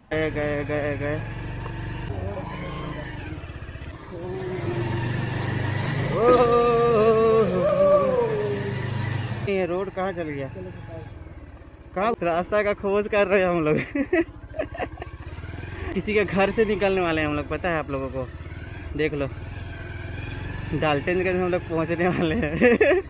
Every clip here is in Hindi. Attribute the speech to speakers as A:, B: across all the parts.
A: गए गए गए गए। ये रोड कहाँ चल गया? कहाँ रास्ता का खोज कर रहे हैं हम लोग। किसी के घर से निकलने वाले हैं हम लोग, पता है आप लोगों को? देख लो, डाल्टनगंज हम लोग पहुँचने वाले हैं।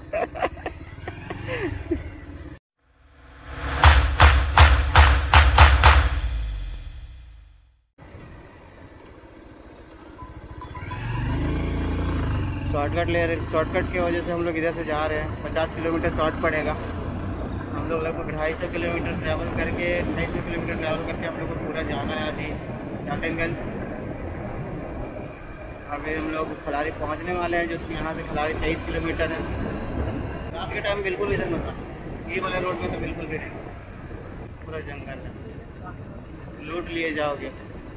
A: शॉर्टकट की वजह से हम लोग इधर से जा रहे हैं। 50 किलोमीटर शॉर्ट पड़ेगा। हम लोग लगभग 250 किलोमीटर ट्रैवल करके 250 किलोमीटर ट्रैवल करके हम लोग को पूरा जाना है अभी डाल्टनगंज। अभी हम लोग खलारी पहुंचने वाले हैं, जो कि यहाँ से खलारी 23 किलोमीटर है। रात के टाइम बिल्कुल इधर मत, ये वाले रोड में तो बिल्कुल भी नहीं, पूरा जंगल है, लूट लिए जाओगे।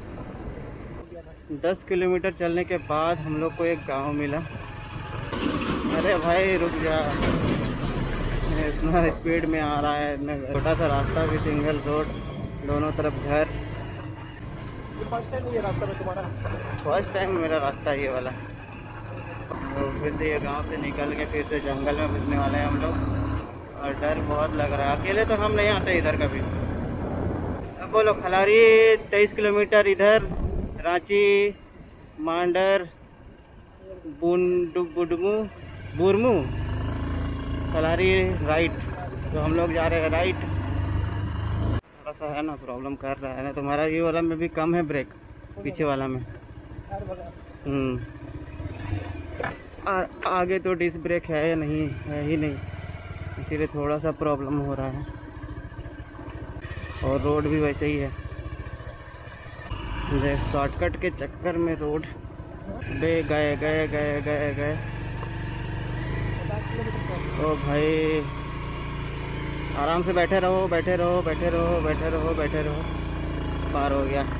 A: 10 किलोमीटर चलने के बाद हम लोग को एक गांव मिला। अरे भाई रुक जा, इतना स्पीड में आ रहा है। छोटा सा रास्ता भी, सिंगल रोड, दोनों तरफ घर। फर्स्ट टाइम ये रास्ता में तुम्हारा? फर्स्ट टाइम मेरा रास्ता ये वाला। तो फिर से ये गांव से निकल के फिर से जंगल में घुसने वाले हैं हम लोग, और डर बहुत लग रहा है। अकेले तो हम नहीं आते इधर कभी। अब बोलो, खलारी 23 किलोमीटर इधर, रांची, मांडर, बुरमू, खलारी राइट। तो हम लोग जा रहे हैं राइट। थोड़ा सा है ना प्रॉब्लम कर रहा है ना, तुम्हारा ये वाला में भी कम है ब्रेक, पीछे वाला में। आगे तो डिस्क ब्रेक है या नहीं, है ही नहीं, इसीलिए थोड़ा सा प्रॉब्लम हो रहा है। और रोड भी वैसे ही है, शॉर्टकट के चक्कर में रोड गए गए गए गए गए गए। ओ भाई, आराम से बैठे रहो, बैठे रहो, बैठे रहो, बैठे रहो, बैठे रहो। पार हो गया।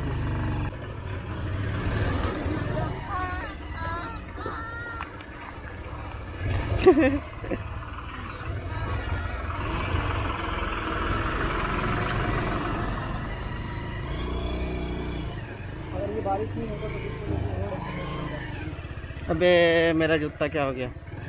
A: अगर ये बारिश नहीं होता तो अबे मेरा जूता क्या हो गया?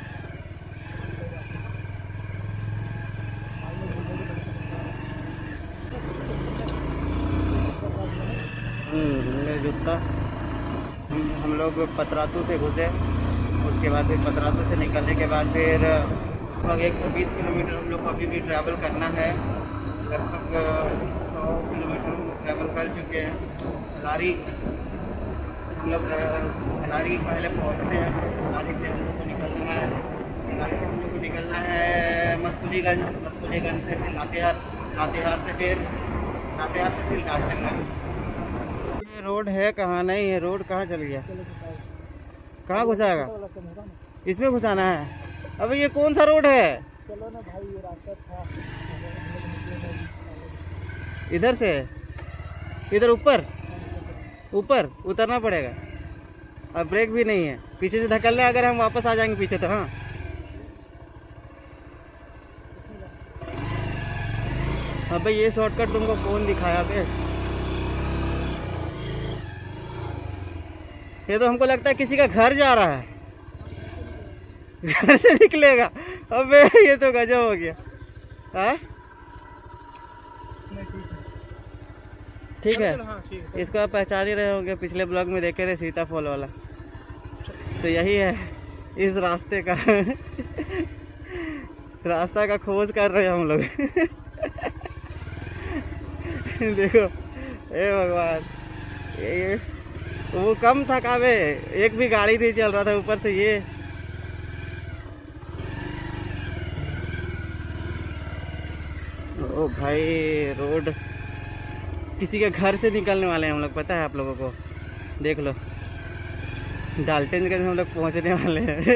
A: मेरा जूता। हम लोग पतरातू से घुसे, उसके बाद फिर पतरातू से निकलने के बाद फिर लगभग 120 किलोमीटर हम लोग को अभी भी ट्रैवल करना है। लगभग 100 किलोमीटर ट्रैवल कर चुके हैं। खलारी हम लोग पहले पहुँचते हैं। खलारी से हम लोग को निकलना है, खलारी से हम लोग को निकलना है मस्तूलीगंज से फिर लातेहार से फिर डाल्टनगंज। ये रोड है कहाँ? नहीं है रोड, कहाँ चल गया? कहाँ घुसाएगा? इसमें घुसाना है? अबे ये कौन सा रोड है? चलो ना भाई, ये रास्ता था इधर से, इधर ऊपर उतरना पड़ेगा। अब ब्रेक भी नहीं है, पीछे से धक्का ले, अगर हम वापस आ जाएंगे पीछे तो। हाँ, अबे ये शॉर्टकट तुमको कौन दिखाया बे? ये तो हमको लगता है किसी का घर जा रहा है, घर से निकलेगा। अबे ये तो गजब हो गया। हाँ ठीक है, इसको आप पहचान ही रहे होंगे, पिछले ब्लॉग में देखे थे सीताफल वाला। तो यही है इस रास्ते का। रास्ता का खोज कर रहे हैं हम लोग। देखो, ए भगवान, ये वो कम था काबे, एक भी गाड़ी नहीं चल रहा था, ऊपर से ये। ओ भाई, रोड किसी के घर से निकलने वाले हैं हम लोग, पता है आप लोगों को? देख लो, डाल्टनगंज हम लोग पहुंचने वाले हैं।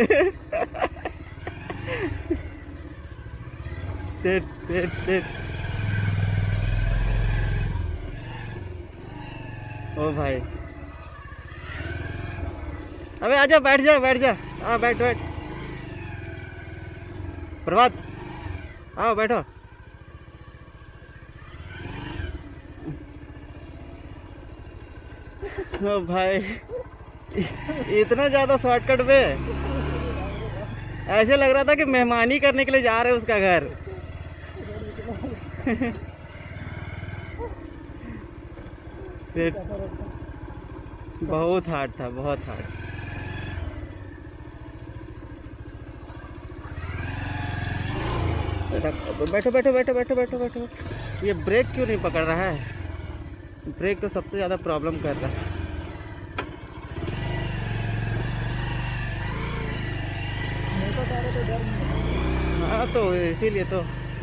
A: सेट। ओ भाई, अबे आजा, बैठ जा। हाँ बैठ। प्रभात, आओ बैठो। ओ भाई, इतना ज़्यादा शॉर्टकट पे ऐसे लग रहा था कि मेहमानी करने के लिए जा रहे हैं उसका घर। बहुत हार्ड था, बहुत हार्ड। बैठो बैठो बैठो बैठो बैठो बैठो। ये ब्रेक क्यों नहीं पकड़ रहा है? ब्रेक तो सबसे ज़्यादा प्रॉब्लम कर रहा है। हाँ तो इसीलिए तो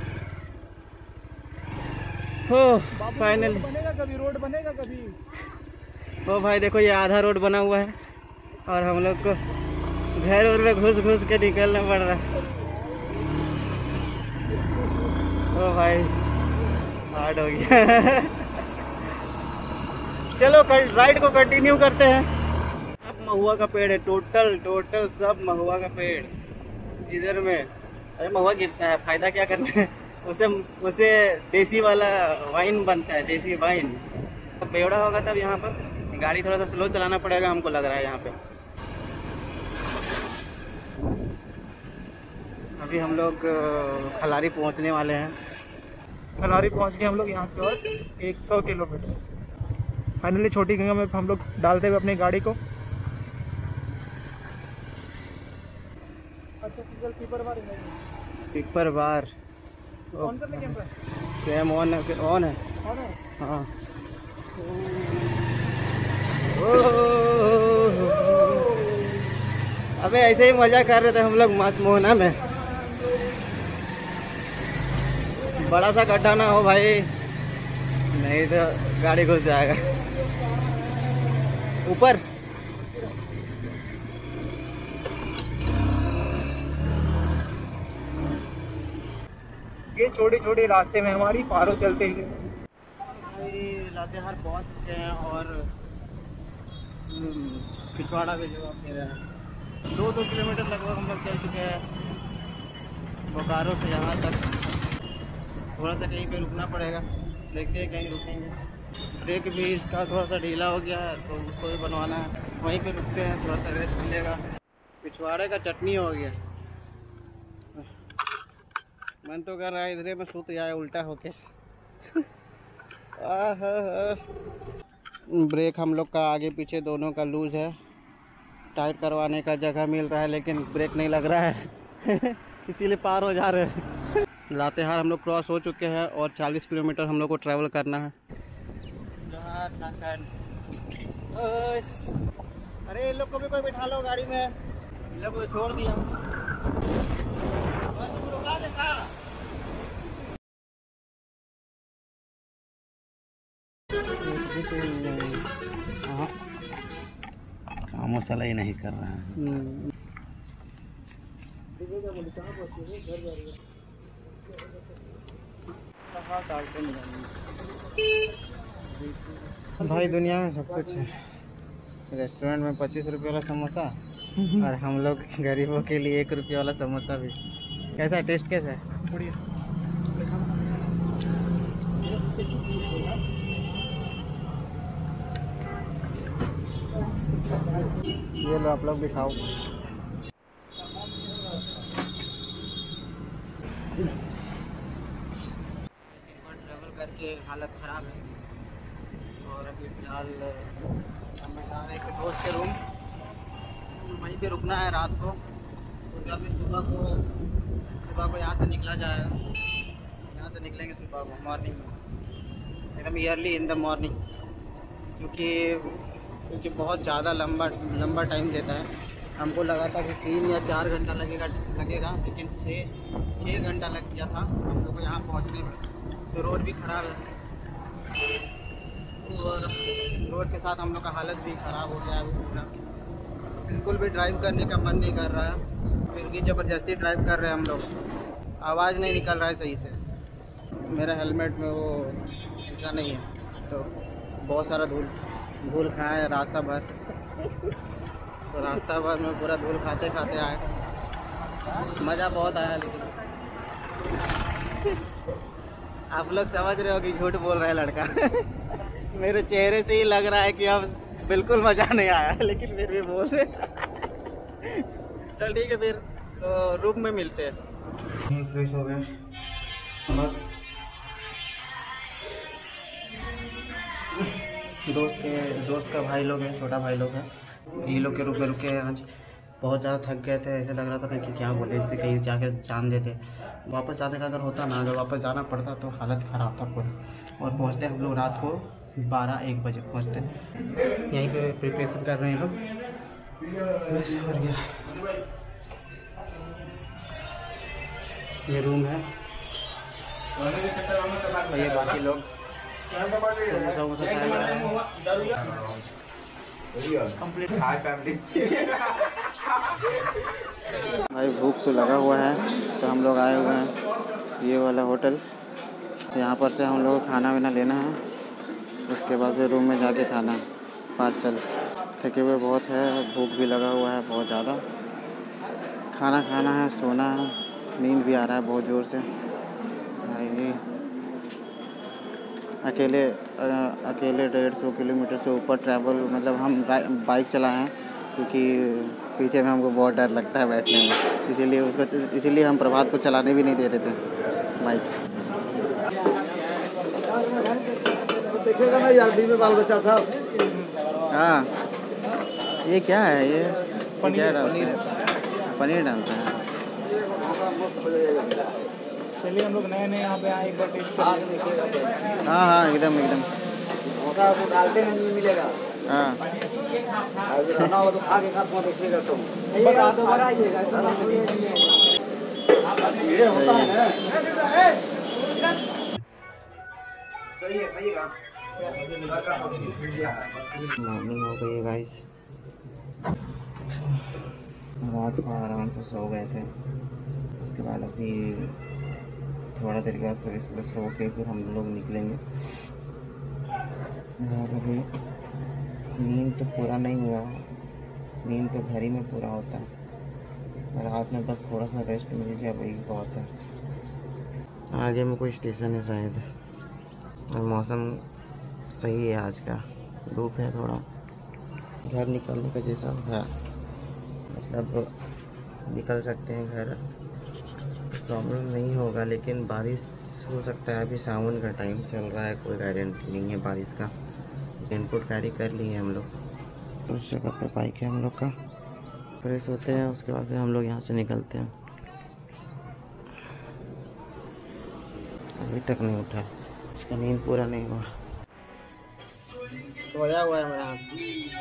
A: हो फाइनल
B: बनेगा कभी, रोड बनेगा कभी।
A: ओ भाई देखो, ये आधा रोड बना हुआ है और हम लोग को घर और में घुस घुस के निकलना पड़ रहा है। ओ भाई हार्ड हो गया। चलो राइड को कंटिन्यू करते हैं। अब महुआ का पेड़ है, टोटल सब महुआ का पेड़ इधर में। अरे महुआ गिरता है, फायदा क्या करना है? उसे देसी वाला वाइन बनता है, देसी वाइन। तो बेवड़ा होगा तब यहाँ पर गाड़ी थोड़ा सा स्लो चलाना पड़ेगा हमको लग रहा है यहाँ पे। अभी हम लोग खलारी पहुँचने वाले हैं।
B: खलारी पहुंच गए हम लोग यहाँ से और 100 किलोमीटर। फाइनली छोटी गंगा में हम लोग डालते हुए अपनी गाड़ी को। अच्छा
A: टिप्पर बार
B: ऑन करने के अंदर
A: सेम ऑन है। हाँ अबे ऐसे ही मजा कर रहे थे हम लोग मस्त मोहना में। बड़ा सा गड्ढा ना हो भाई, नहीं तो गाड़ी घुस जाएगा ऊपर।
B: ये छोटे छोटे रास्ते में हमारी पारों चलते हुए
A: लातेहार पहुंच चुके हैं और पिछवाड़ा भी जो आप कह रहे हैं 200 किलोमीटर लगभग हम लोग चल चुके हैं बोकारो से यहाँ तक। थोड़ा सा कहीं पे रुकना पड़ेगा, देखते हैं कहीं रुकेंगे। ब्रेक भी इसका थोड़ा सा ढीला हो गया है तो उसको भी बनवाना है, वहीं पे रुकते हैं, थोड़ा सा रेस्ट मिलेगा। पिछवाड़े का चटनी हो गया, मन तो कर रहा है इधर में सूत जाए उल्टा होके। ब्रेक हम लोग का आगे पीछे दोनों का लूज है, टाइट करवाने का जगह मिल रहा है लेकिन ब्रेक नहीं लग रहा है इसीलिए पार हो जा रहे हैं। लातेहार हम लोग क्रॉस हो चुके हैं और 40 किलोमीटर हम लोग को ट्रैवल करना है। अरे इन लोग को भी कोई बिठा लो गाड़ी में, इन लोग को छोड़ दिया। काम मसाला ही नहीं कर रहा है। भाई दुनिया में सब कुछ है। रेस्टोरेंट में 25 रुपये वाला समोसा और हम लोग गरीबों के लिए 1 रुपये वाला समोसा भी। कैसा टेस्ट कैसा है?
B: बढ़िया।
A: ये लो आप लोग भी खाओ। ट्रैवल करके हालत ख़राब है और अभी फिलहाल हमें जा रहे हैं दोस्त के रूम, वहीं पे रुकना है रात को। तो अभी सुबह को यहाँ से निकला जाएगा, यहाँ से निकलेंगे सुबह को मॉर्निंग में, एकदम ईयरली इन द मॉर्निंग, क्योंकि बहुत ज़्यादा लंबा टाइम देता है। हमको लगा था कि 3 या 4 घंटा लगेगा लेकिन 6 घंटा लग गया था हम लोग को यहाँ पहुँचने में। तो रोड भी ख़राब है और रोड के साथ हम लोग का हालत भी ख़राब हो गया है पूरा। बिल्कुल भी ड्राइव करने का मन नहीं कर रहा है, फिर भी ज़बरदस्ती ड्राइव कर रहे हैं हम लोग। आवाज़ नहीं निकल रहा है सही से, मेरा हेलमेट में वो ऐसा नहीं है, तो बहुत सारा धूल खाए है रास्ता भर। तो रास्ता भर में पूरा धूल खाते खाते आए, मज़ा बहुत आया। लेकिन आप लोग समझ रहे हो कि झूठ बोल रहा है लड़का मेरे चेहरे से ही लग रहा है कि अब बिल्कुल मज़ा नहीं आया, लेकिन फिर भी बोल रहे चल ठीक है, फिर तो रूम में मिलते हैं। फ्रेश हो गए दोस्त का भाई लोग हैं, छोटा भाई लोग हैं, ये लोग के रुके आज बहुत ज़्यादा थक गए थे। ऐसे लग रहा था कि क्या बोले, इससे कहीं जाके जान देते। वापस जाने का अगर होता ना, अगर वापस जाना पड़ता तो हालत ख़राब था पूरा। और पहुँचते हम लोग रात को 12-1 बजे पहुँचते। यहीं पे प्रिपरेशन कर रहे हैं लोग। बस हो गया, ये रूम है और ये बाकी लोग समोसा भाई भूख तो लगा हुआ है, तो हम लोग आए हुए हैं ये वाला होटल। यहाँ पर से हम लोग को खाना वाना लेना है, उसके बाद फिर रूम में जाके खाना पार्सल। थके हुए बहुत है, भूख भी लगा हुआ है बहुत ज़्यादा। खाना खाना है, सोना है, नींद भी आ रहा है बहुत ज़ोर से। भाई अकेले 150 किलोमीटर से ऊपर ट्रैवल, मतलब हम बाइक चलाए हैं क्योंकि पीछे में हमको बहुत डर लगता है बैठने में, इसीलिए हम प्रभात को चलाने भी नहीं दे रहे थे बाइक। देखेगा ना यार, दी में बाल बच्चा था। हाँ, ये क्या है, ये पनीर डालता है।
B: चलिए हम लोग नए यहाँ पे आए, एक बार टेस्ट करिए।
A: हाँ एकदम डालते नहीं मिलेगा। हाँ हो तो खा के साथ में देखिएगा तुम। मॉर्निंग हो गई है गाइस, रात को आराम से सो गए थे। उसके बाद अभी थोड़ा देर के बाद फिर सुबह सो के फिर हम लोग निकलेंगे। और अभी नींद तो पूरा नहीं हुआ, नींद तो घर ही में पूरा होता है। रात में बस थोड़ा सा रेस्ट मिल गया, वही बहुत है। आगे में कोई स्टेशन है शायद, और मौसम सही है आज का, धूप है थोड़ा, घर निकलने का जैसा है, मतलब निकल सकते हैं घर, प्रॉब्लम नहीं होगा। लेकिन बारिश हो सकता है, अभी सावन का टाइम चल रहा है, कोई गारंटी नहीं है बारिश का। रेनकोट कैरी कर लिए हम लोग। उस जगह पर बाइक है हम लोग का। फ्रेश होते हैं, उसके बाद फिर हम लोग यहाँ से निकलते हैं। अभी तक नहीं उठा, उसका नींद पूरा नहीं हुआ, सोया हुआ है मेरा हाथ।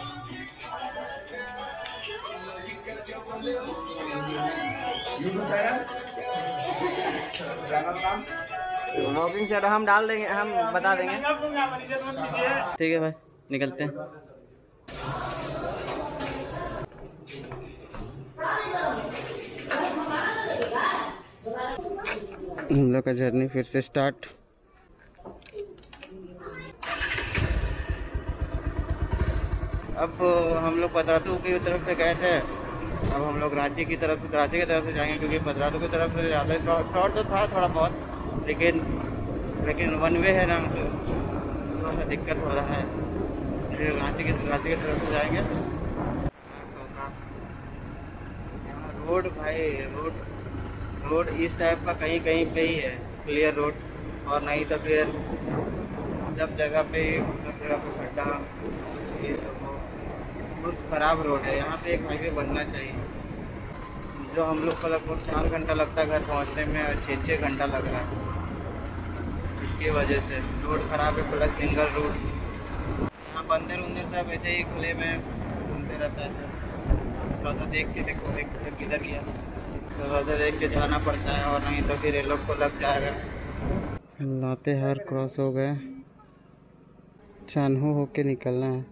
A: ब्लॉगिंग से हम डाल देंगे, हम बता देंगे। ठीक है भाई, निकलते हैं। हम लोग का जर्नी फिर से स्टार्ट। अब हम लोग पतरातू की तरफ से गए थे, अब हम लोग रांची की तरफ से जाएंगे, क्योंकि पतरातू की तरफ से ज़्यादा शॉर्ट तो था थोड़ा बहुत, लेकिन वन वे है ना, तो थोड़ा सा दिक्कत हो रहा है। फिर रांची की तरफ से जाएंगे। रोड भाई, रोड इस टाइप का कहीं पे ही है क्लियर रोड, और नहीं तो फिर सब जगह पे खड्डा, ये बहुत ख़राब रोड है। यहाँ पे एक हाईवे बनना चाहिए। जो हम लोग को लगभग 4 घंटा लगता है घर पहुँचने में, और 6 घंटा लग रहा है इसकी वजह से। रोड ख़राब है, प्लस सिंगल रोड। यहाँ बंदर उंदर सब ऐसे ही खुले में घूमते रहता है। थोड़ा सा देख के देखो, एक किधर गया, थोड़ा सा देख के जाना पड़ता है, और नहीं तो फिर ये लोग को लग जाएगा। लातेहार क्रॉस हो गए, चान्हो होके निकलना है,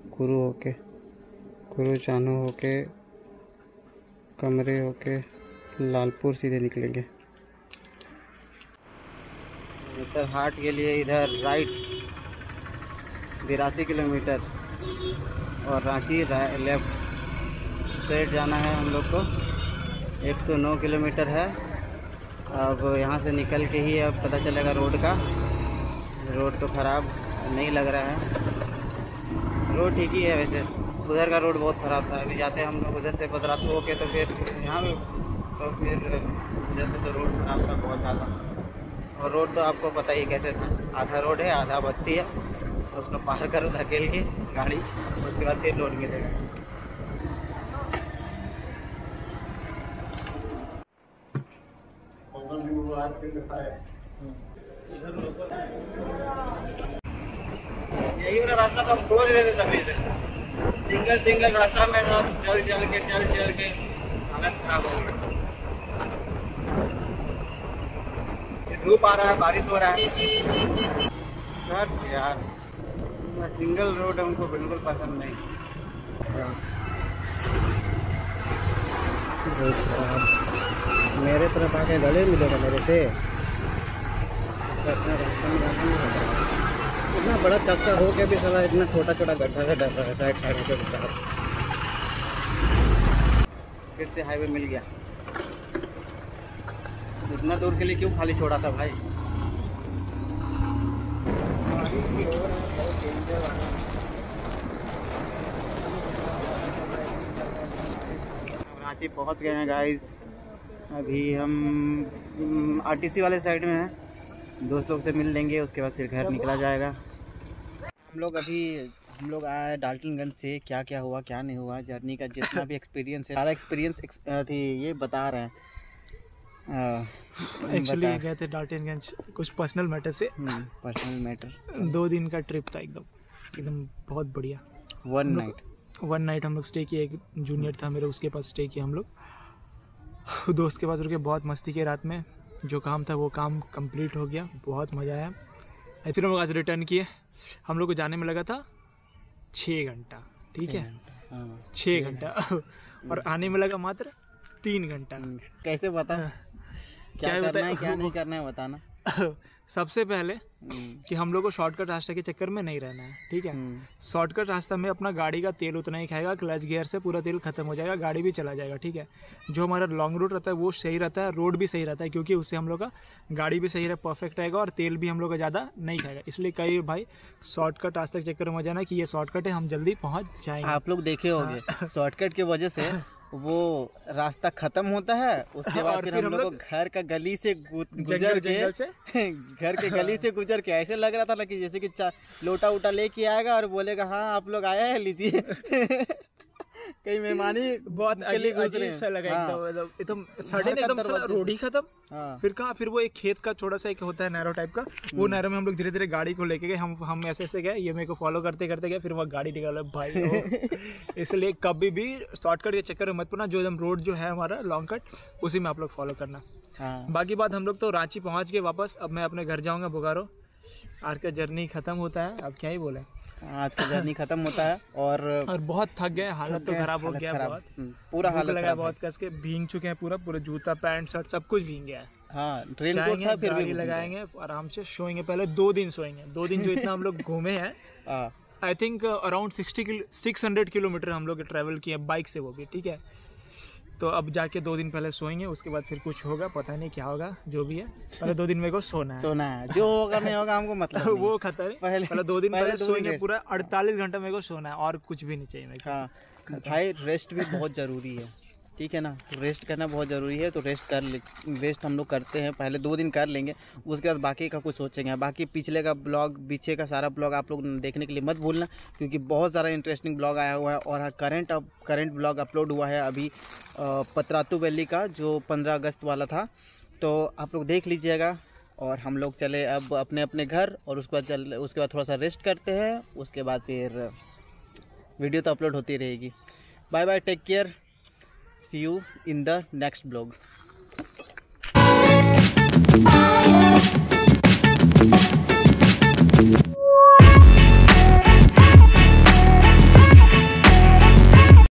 A: कुरू चान्हो होके, कमरे होके लालपुर सीधे निकलेंगे। इधर हाट के लिए इधर राइट 82 किलोमीटर, और रांची लेफ्ट। स्ट्रेट जाना है हम लोग को, 109 किलोमीटर है। अब यहाँ से निकल के ही अब पता चलेगा रोड का। रोड तो ख़राब नहीं लग रहा है, रोड ठीक ही है वैसे, उधर का रोड बहुत ख़राब था। अभी जाते हम लोग उधर से पतरातू होके तो फिर यहाँ पे, तो फिर उधर से तो रोड ख़राब था बहुत ज़्यादा। और रोड तो आपको पता ही कैसे था, आधा रोड है आधा बस्ती है, तो उसको पार करो धकेल के गाड़ी, उसके बाद फिर रोड मिलेगा। यही वाला रास्ता तो हम खोज रहे थे तभी से, सिंगल रास्ता में चल के हालत खराब हो गई। धूप आ रहा है, बारिश हो रहा है सर यार, सिंगल रोड हमको बिल्कुल पसंद नहीं। मेरे तरफ आके गले मिलेगा मेरे से, इतना बड़ा चक्का हो के भी साला इतना छोटा गड्ढा से डर रहता है खैर के साथ। फिर से हाईवे मिल गया। इतना दूर के लिए क्यों खाली छोड़ा था भाई। रांची पहुंच गए हैं गाइस। अभी हम आरटीसी वाले साइड में हैं, दोस्त लोग से मिल लेंगे, उसके बाद फिर घर निकला जाएगा। हम लोग आए डाल्टनगंज से। क्या क्या हुआ क्या नहीं हुआ, जर्नी का जितना भी एक्सपीरियंस है, सारा एक्सपीरियंस थी ये बता रहे हैं।
B: एक्चुअली गए थे डाल्टनगंज कुछ पर्सनल मैटर से।
A: पर्सनल मैटर,
B: 2 दिन का ट्रिप था, एकदम बहुत बढ़िया। वन नाइट हम लोग स्टे किए। एक जूनियर था मेरे, उसके पास स्टे किया हम लोग। दोस्त के पास रुके, बहुत मस्ती किए रात में। जो काम था वो काम कंप्लीट हो गया, बहुत मज़ा आया। फिर हम लोग आज रिटर्न किए। हम लोग को जाने में लगा था 6 घंटा, ठीक है 6 घंटा और आने में लगा मात्र 3 घंटा।
A: कैसे बता, क्या करना है क्या नहीं करना है बताना।
B: सबसे पहले कि हम लोग को शॉर्टकट रास्ते के चक्कर में नहीं रहना है, ठीक है। शॉर्टकट रास्ता में अपना गाड़ी का तेल उतना ही खाएगा, क्लच गियर से पूरा तेल खत्म हो जाएगा, गाड़ी भी चला जाएगा, ठीक है। जो हमारा लॉन्ग रूट रहता है वो सही रहता है, रोड भी सही रहता है, क्योंकि उससे हम लोग का गाड़ी भी सही परफेक्ट रहेगा और तेल भी हम लोग का ज़्यादा नहीं खाएगा। इसलिए कई भाई शॉर्टकट रास्ते के चक्कर में जाना कि ये शॉर्टकट है, हम जल्दी पहुँच जाएंगे।
A: आप लोग देखे होंगे शॉर्टकट की वजह से वो रास्ता खत्म होता है, उसके बाद फिर हम लोग घर का गली से गुजर के घर के गली से गुजर के ऐसे लग रहा था ना कि जैसे कि लोटा उटा लेके आएगा और बोलेगा हाँ आप लोग आए हैं लीजिए। कई मेहमानी
B: बहुत अजीब सा लगा एकदम सडन, एकदम रोड ही खत्म। फिर कहाँ, फिर वो एक खेत का छोटा सा एक होता है नैरो टाइप का, वो नैरो में हम लोग धीरे धीरे गाड़ी को लेके गए। हम ऐसे गए, ये मेरे को फॉलो करते करते गए, फिर वो गाड़ी निकाला भाई। इसलिए कभी भी शॉर्टकट के चक्कर में मत पड़ना, जो एकदम रोड जो है हमारा लॉन्ग कट उसी में आप लोग फॉलो करना। बाकी बात हम लोग तो रांची पहुँच के वापस, अब मैं अपने घर जाऊँगा बोकारो। आज का जर्नी खत्म होता है, अब क्या ही बोले,
A: आज का जर्नी खत्म होता है। और
B: बहुत थक गए, हालत तो खराब हो गया, बहुत
A: पूरा हालत
B: लगा, बहुत कस के भीग चुके हैं, पूरा जूता पैंट शर्ट सब कुछ भीग गया है।
A: ट्रेन था, फिर
B: भी लगाएंगे, आराम से सोएंगे। पहले 2 दिन सोएंगे। 2 दिन जो इतना हम लोग घूमे हैं, आई थिंक अराउंड 600 किलोमीटर हम लोग ट्रैवल किए बाइक से, वो भी ठीक है। तो अब जाके 2 दिन पहले सोएंगे, उसके बाद फिर कुछ होगा, पता नहीं क्या होगा, जो भी है। पहले 2 दिन मेरे को सोना है, जो होगा नहीं होगा हमको मतलब वो खतर है। पहले 2 दिन पहले सोएंगे, पूरा 48 घंटा मेरे को सोना है, और कुछ भी नहीं चाहिए मेरे को।
A: भाई रेस्ट भी बहुत ज़रूरी है, ठीक है ना। रेस्ट करना बहुत ज़रूरी है, तो रेस्ट हम लोग करते हैं। पहले 2 दिन कर लेंगे, उसके बाद बाकी का कुछ सोचेंगे। बाकी पिछले का ब्लॉग, पीछे का सारा ब्लॉग आप लोग देखने के लिए मत भूलना, क्योंकि बहुत सारा इंटरेस्टिंग ब्लॉग आया हुआ है। और करंट ब्लॉग अपलोड हुआ है अभी पतरातू वैली का, जो 15 अगस्त वाला था, तो आप लोग देख लीजिएगा। और हम लोग चले अब अपने अपने घर, और उसके बाद थोड़ा सा रेस्ट करते हैं, उसके बाद फिर वीडियो तो अपलोड होती रहेगी। Bye bye, take care, see you in the next vlog.